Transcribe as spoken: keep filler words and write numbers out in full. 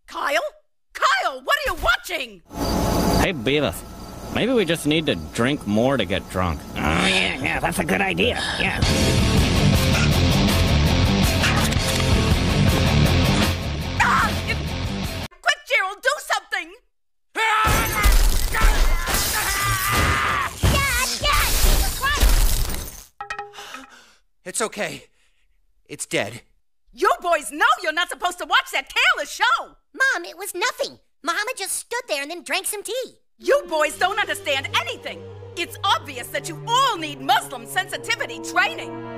Kyle? Kyle, what are you watching? Hey, Beavis. Maybe we just need to drink more to get drunk. Oh, yeah, yeah, that's a good idea. Yeah. Ah! It... Quick, Gerald, do something! Dad, Dad, Jesus Christ! It's okay. It's dead. You boys know you're not supposed to watch that tailless show! Mom, it was nothing. Muhammad just stood there and then drank some tea. You boys don't understand anything. It's obvious that you all need Muslim sensitivity training.